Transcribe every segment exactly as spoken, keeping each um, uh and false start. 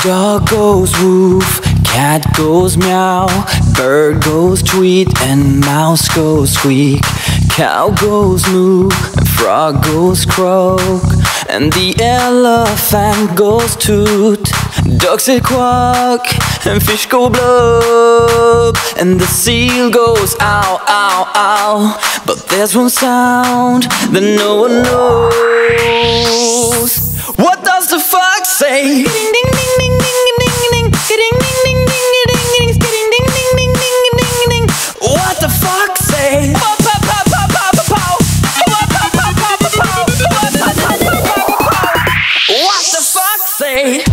Dog goes woof, cat goes meow, bird goes tweet, and mouse goes squeak. Cow goes moo, and frog goes croak, and the elephant goes toot. Ducks say quack, and fish go blub, and the seal goes ow, ow, ow. But there's one sound that no one knows. What does the fox say? Ding ding ding ding ding ding ding ding ding ding ding ding ding ding ding ding ding. What the fox say? Pow pow pow pow pow pow. Pow pow pow pow pow. Pow pow pow pow pow. What the fox say?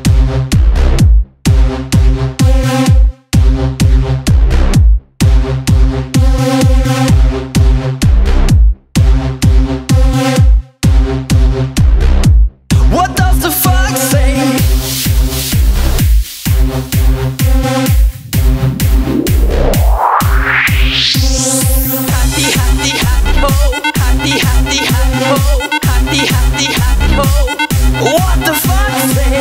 What the fuck say?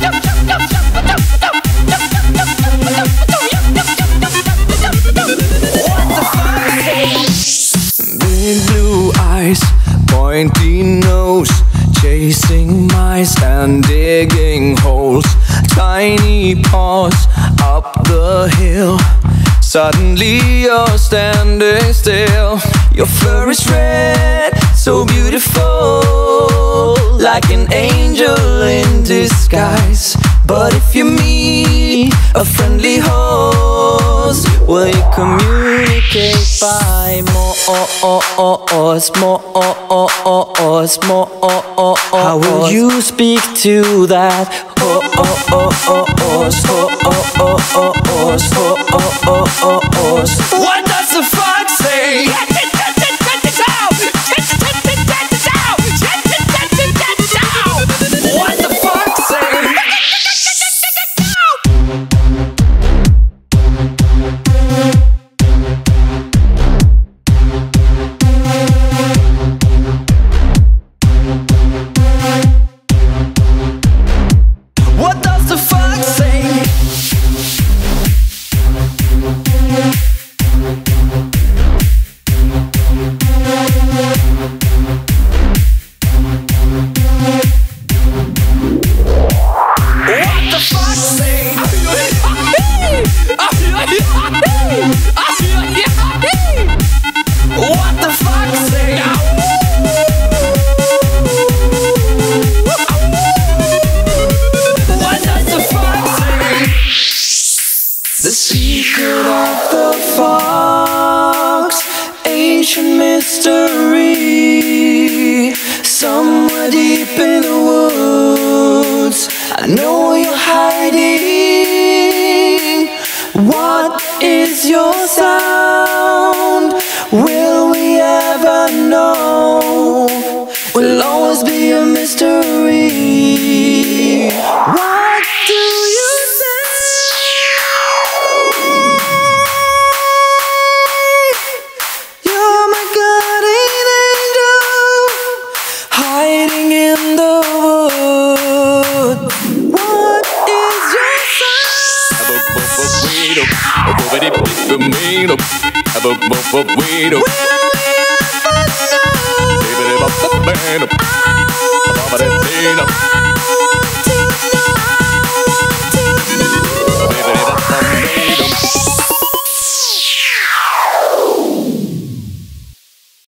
What the fuck say? Big blue eyes, pointy nose, chasing mice and digging holes. Tiny paws up the hill. Suddenly you're standing still. Your fur is red, so beautiful, like an angel in disguise. But if you meet a friendly horse, will you communicate by more Morse, Morse, Morse? How will you speak to that horse, horse? What does the fox say? What the fox say? What does the fox say? What the fuck say? What does the fuck say? The secret of the fox, ancient mystery. Somewhere deep in the woods, I know you're hiding. What is your sound? Will we ever know? Will always be a mystery. What do you say? You're my guardian angel, hiding in the wood. What is your sound? Will we ever know?